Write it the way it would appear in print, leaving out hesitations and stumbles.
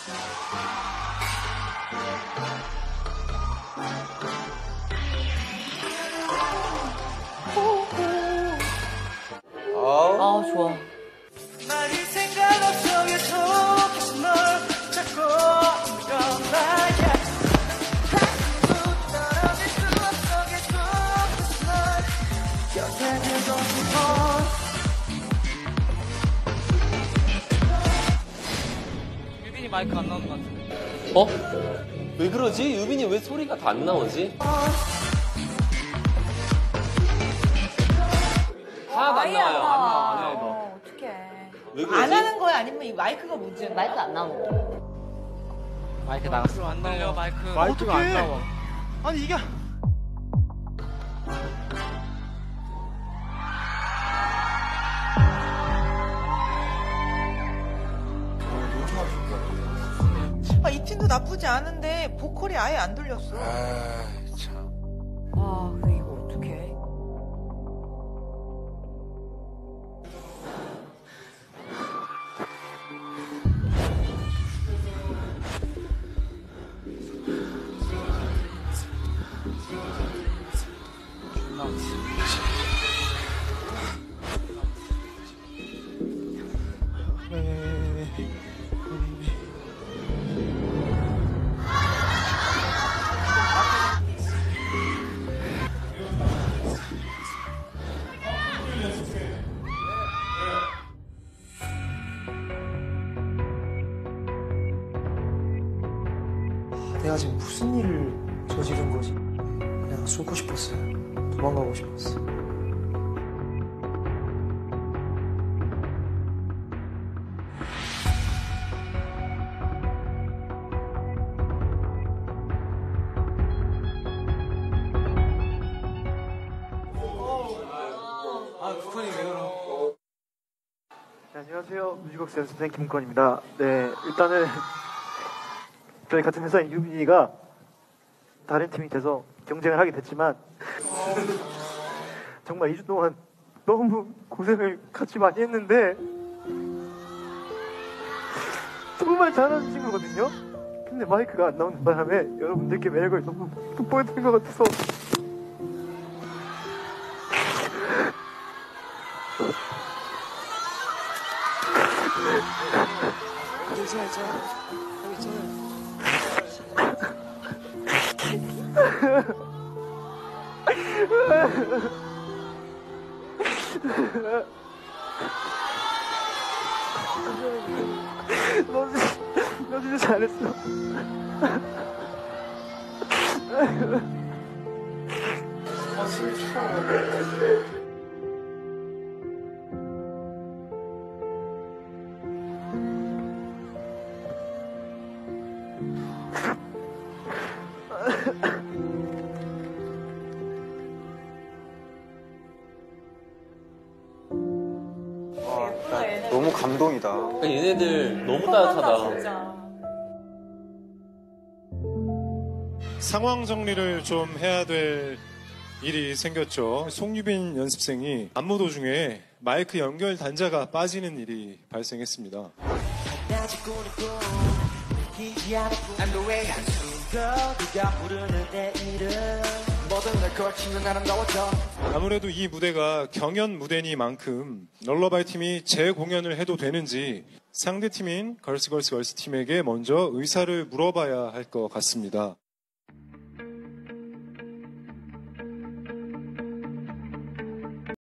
아, 좋아. 유빈이 마이크 안 나오는 것 같은데. 어? 왜 그러지? 유빈이 왜 소리가 다 안 나오지? 하나도 안 나와요. 안 나와. 네, 어떡해. 왜 그러지? 안 하는 거야? 아니면 이 마이크가 문제야? 마이크 안 나오는 거. 마이크 나갔어. 안 들려, 마이크. 마이크가 안 나와. 아니 이게 이 팀도 나쁘지 않은데 보컬이 아예 안 들렸어. 아, 그래, 이거 어떡해. 내가 지금 무슨 일을 저지른 거지? 그냥 숨고 싶었어요. 도망가고 싶었어. 네, 안녕하세요. 뮤직웍스 연습생 김건입니다. 네, 일단은 저희 같은 회사인 유빈이가 다른 팀이 돼서 경쟁을 하게 됐지만 정말 2주 동안 너무 고생을 같이 많이 했는데 정말 잘하는 친구거든요. 근데 마이크가 안 나오는 바람에 여러분들께 매력을 너무 돋보여드린 것 같아서 너 진짜 잘했어. 너무 감동이다. 얘네들 너무 따뜻하다. 진짜. 상황 정리를 좀 해야 될 일이 생겼죠. 송유빈 연습생이 안무 도중에 마이크 연결 단자가 빠지는 일이 발생했습니다. 아무래도 이 무대가 경연 무대니만큼 럴러바이 팀이 재공연을 해도 되는지 상대 팀인 걸스걸스 걸스 팀에게 먼저 의사를 물어봐야 할 것 같습니다.